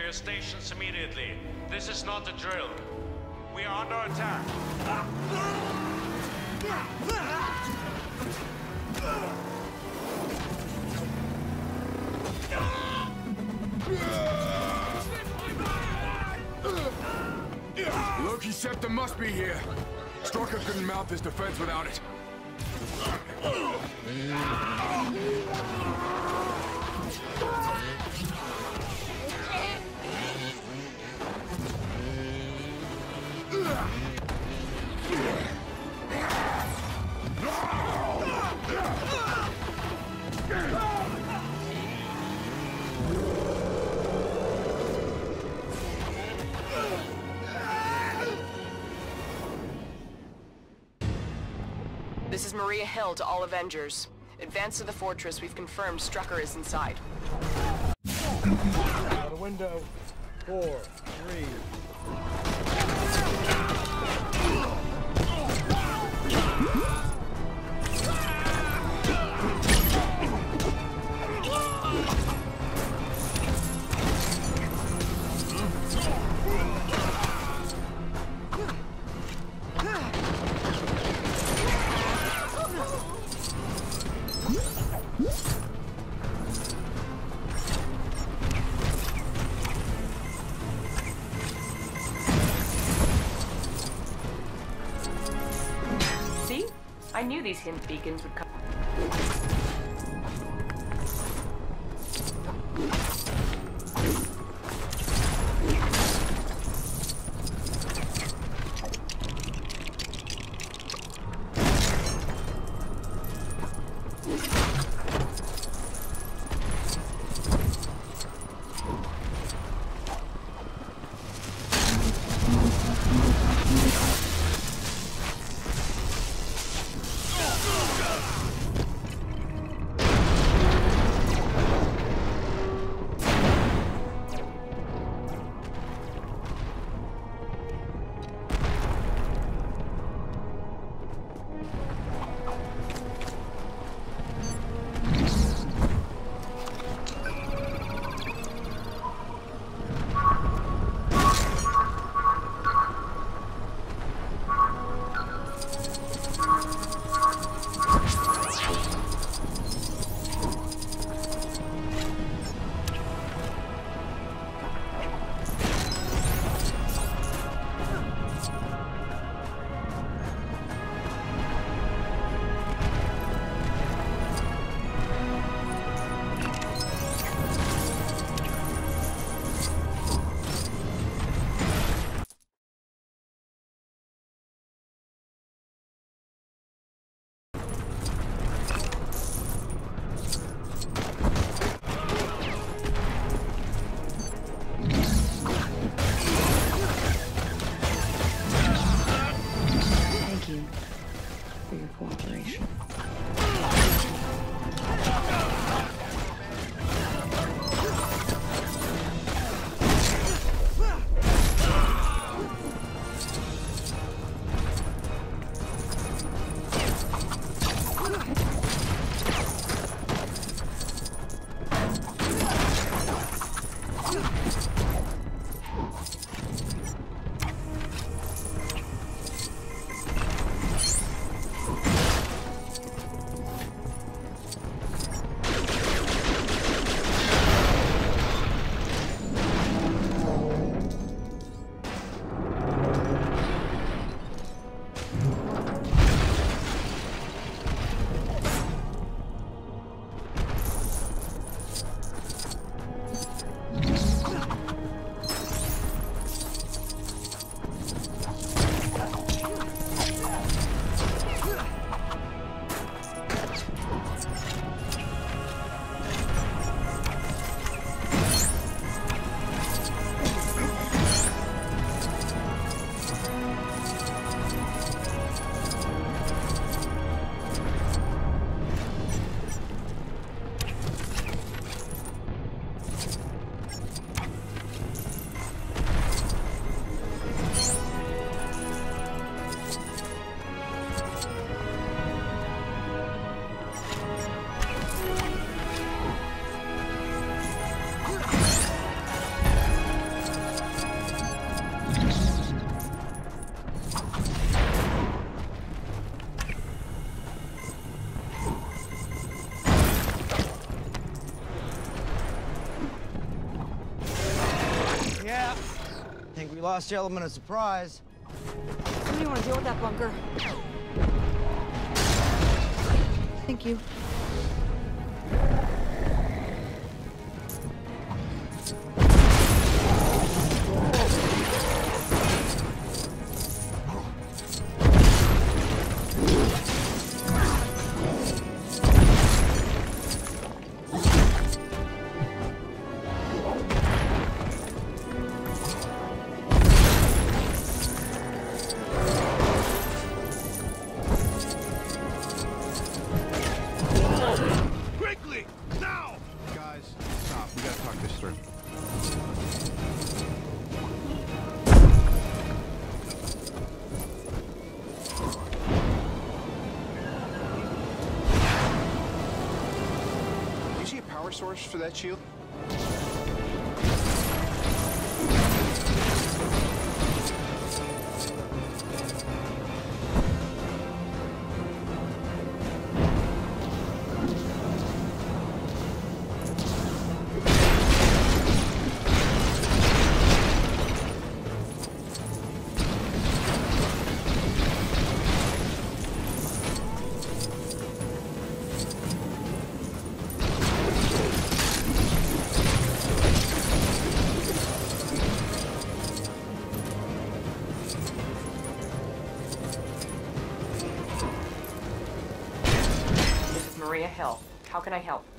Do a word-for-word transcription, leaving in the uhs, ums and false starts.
your stations immediately. This is not a drill. We are under attack. Loki Septim must be here. Strucker couldn't mount this defense without it. This is Maria Hill to all Avengers. Advance to the fortress. We've confirmed Strucker is inside. Out a window. Four, three. I knew these hint beacons would come. Yeah. Think we lost the element of surprise. How do you want to deal with that bunker? Thank you. Source for that shield? Maria Hill. How can I help?